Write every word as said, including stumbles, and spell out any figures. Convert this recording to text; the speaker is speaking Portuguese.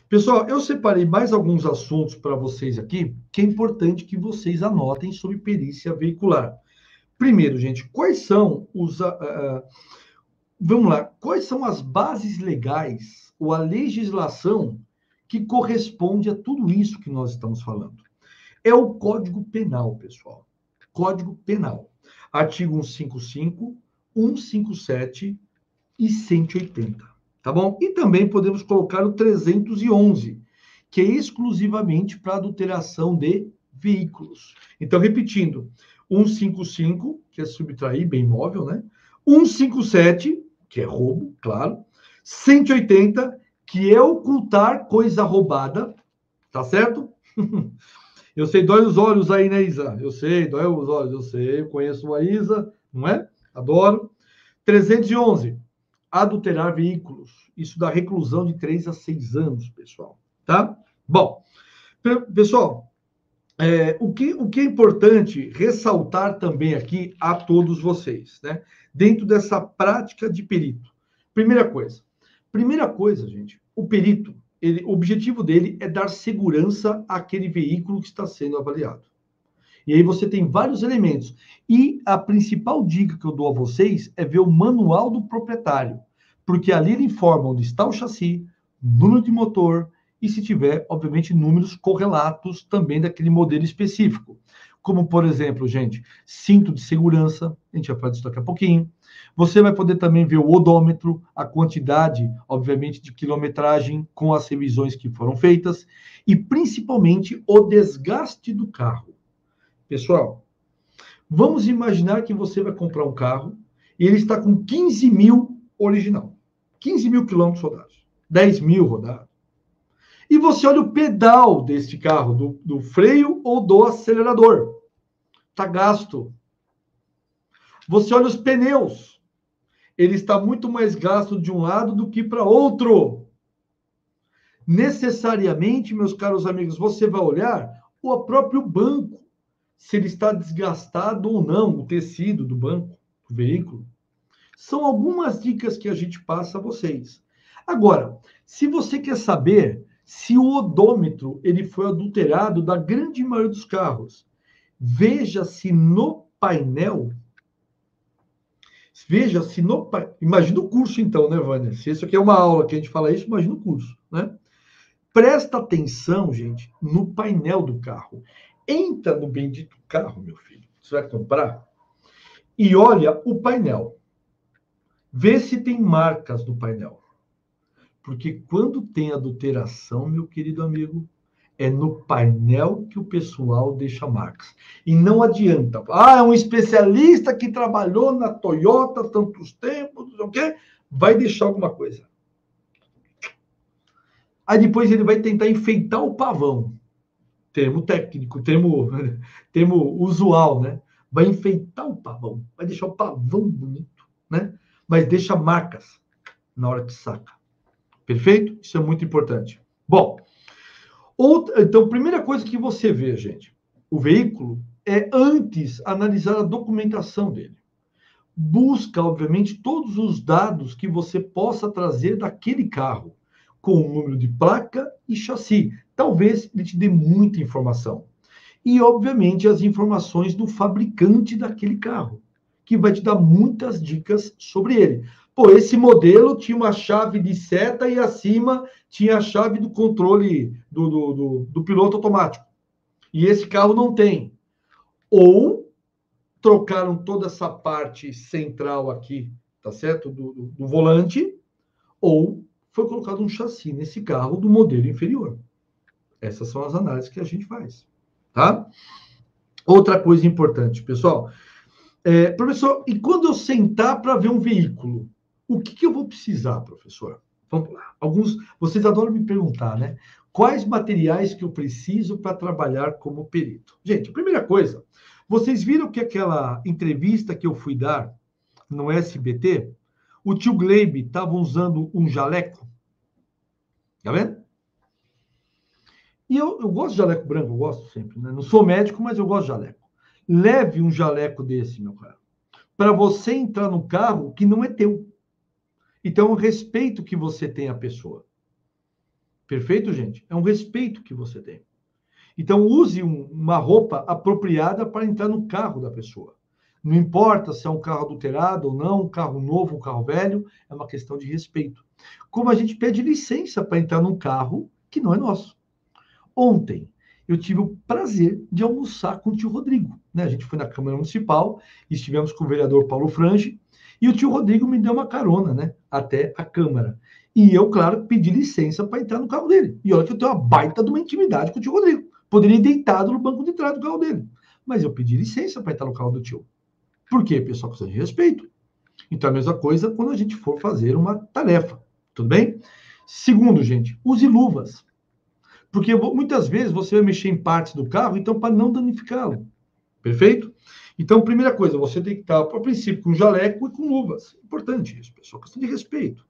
Pessoal, eu separei mais alguns assuntos para vocês aqui, que é importante que vocês anotem sobre perícia veicular. Primeiro, gente, quais são os... Uh, uh, vamos lá, quais são as bases legais ou a legislação que corresponde a tudo isso que nós estamos falando? É o Código Penal, pessoal. Código Penal. Artigo cento e cinquenta e cinco, cento e cinquenta e sete e cento e oitenta. Tá bom? E também podemos colocar o trezentos e onze, que é exclusivamente para adulteração de veículos. Então, repetindo, cento e cinquenta e cinco, que é subtrair bem imóvel, né? cento e cinquenta e sete, que é roubo, claro. cento e oitenta, que é ocultar coisa roubada, tá certo? Eu sei, dói os olhos aí, né, Isa? Eu sei, dói os olhos, eu sei, eu conheço a Isa, não é? Adoro. trezentos e onze, adulterar veículos. Isso dá reclusão de três a seis anos, pessoal, tá? Bom, pessoal, é, o, que, o que é importante ressaltar também aqui a todos vocês, né? Dentro dessa prática de perito. Primeira coisa, primeira coisa, gente, o perito, ele, o objetivo dele é dar segurança àquele veículo que está sendo avaliado. E aí você tem vários elementos. E a principal dica que eu dou a vocês é ver o manual do proprietário, porque ali ele informa onde está o chassi, número de motor e, se tiver, obviamente, números correlatos também daquele modelo específico. Como, por exemplo, gente, cinto de segurança, a gente vai falar disso daqui a pouquinho. Você vai poder também ver o odômetro, a quantidade, obviamente, de quilometragem com as revisões que foram feitas e, principalmente, o desgaste do carro. Pessoal, vamos imaginar que você vai comprar um carro e ele está com quinze mil original. quinze mil quilômetros rodados. dez mil rodados. E você olha o pedal deste carro, do, do freio ou do acelerador. Está gasto. Você olha os pneus. Ele está muito mais gasto de um lado do que para outro. Necessariamente, meus caros amigos, você vai olhar o próprio banco, se ele está desgastado ou não, o tecido do banco, do veículo. São algumas dicas que a gente passa a vocês. Agora, se você quer saber se o odômetro ele foi adulterado da grande maioria dos carros, veja se no painel, veja se no painel, imagina o curso então, né, Vânia? Se isso aqui é uma aula que a gente fala isso, imagina o curso, né? Presta atenção, gente, no painel do carro. Entra no bendito carro, meu filho, você vai comprar, e olha o painel. Vê se tem marcas no painel. Porque quando tem adulteração, meu querido amigo, é no painel que o pessoal deixa marcas. E não adianta. Ah, é um especialista que trabalhou na Toyota tantos tempos, não sei o quê, vai deixar alguma coisa. Aí depois ele vai tentar enfeitar o pavão. Termo técnico, termo, termo usual, né? Vai enfeitar o pavão, vai deixar o pavão bonito, né? Mas deixa marcas na hora que saca. Perfeito? Isso é muito importante. Bom, outra, então, primeira coisa que você vê, gente, o veículo é antes analisar a documentação dele. Busca, obviamente, todos os dados que você possa trazer daquele carro, com o número de placa e chassi. Talvez ele te dê muita informação. E, obviamente, as informações do fabricante daquele carro, que vai te dar muitas dicas sobre ele. Pô, esse modelo tinha uma chave de seta e acima tinha a chave do controle do, do, do, do piloto automático. E esse carro não tem. Ou trocaram toda essa parte central aqui, tá certo? Do, do, do volante, ou foi colocado um chassi nesse carro do modelo inferior. Essas são as análises que a gente faz, tá? Outra coisa importante, pessoal. É, professor, e quando eu sentar para ver um veículo, o que, que eu vou precisar, professor? Vamos lá. Alguns, vocês adoram me perguntar, né? Quais materiais que eu preciso para trabalhar como perito? Gente, a primeira coisa, vocês viram que aquela entrevista que eu fui dar no S B T, o tio Gleibe estava usando um jaleco? Tá vendo? E eu, eu gosto de jaleco branco, eu gosto sempre, né? Não sou médico, mas eu gosto de jaleco. Leve um jaleco desse, meu cara, para você entrar no carro que não é teu. Então, o respeito que você tem à pessoa. Perfeito, gente? É um respeito que você tem. Então, use um, uma roupa apropriada para entrar no carro da pessoa. Não importa se é um carro adulterado ou não, um carro novo, um carro velho, é uma questão de respeito. Como a gente pede licença para entrar num carro que não é nosso. Ontem, eu tive o prazer de almoçar com o tio Rodrigo. Né? A gente foi na Câmara Municipal, estivemos com o vereador Paulo Frange, e o tio Rodrigo me deu uma carona, né, até a Câmara. E eu, claro, pedi licença para entrar no carro dele. E olha que eu tenho uma baita de uma intimidade com o tio Rodrigo. Poderia ir deitado no banco de trás do carro dele. Mas eu pedi licença para entrar no carro do tio. Por quê, pessoal? Questão de respeito. Então, a mesma coisa quando a gente for fazer uma tarefa. Tudo bem? Segundo, gente, use luvas. Porque muitas vezes você vai mexer em partes do carro, então, para não danificá-lo. Perfeito? Então, primeira coisa, você tem que estar, a princípio, com jaleco e com luvas. Importante isso, pessoal. Questão de respeito.